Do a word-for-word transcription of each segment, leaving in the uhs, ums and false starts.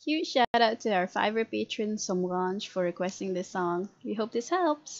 Huge shout out to our Fiverr patron Somrange for requesting this song. We hope this helps.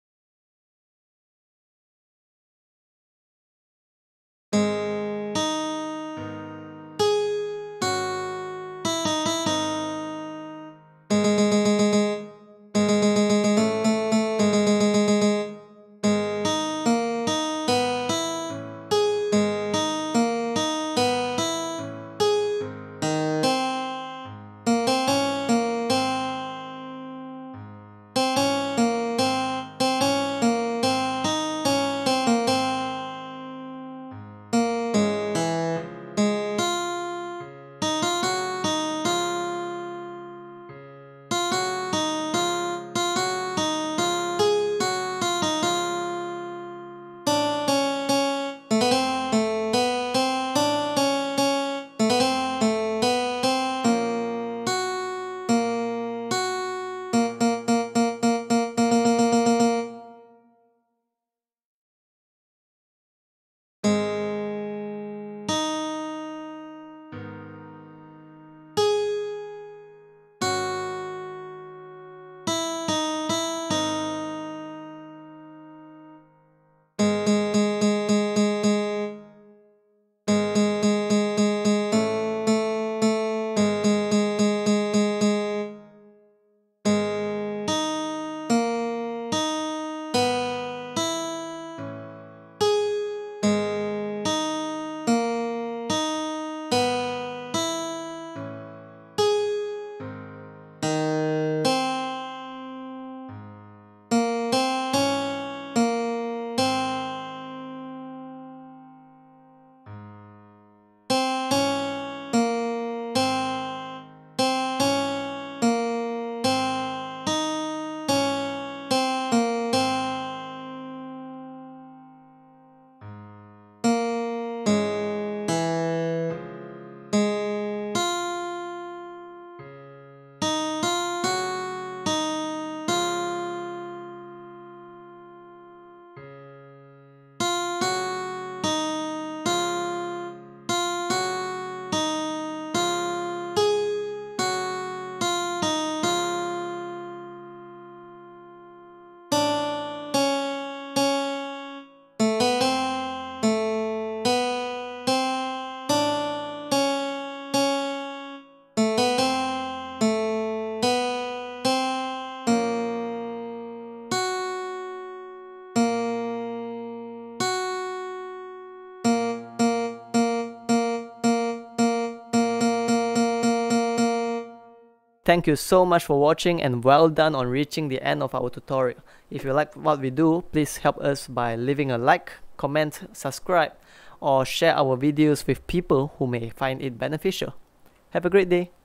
Thank you so much for watching and well done on reaching the end of our tutorial. If you like what we do, please help us by leaving a like, comment, subscribe, or share our videos with people who may find it beneficial. Have a great day.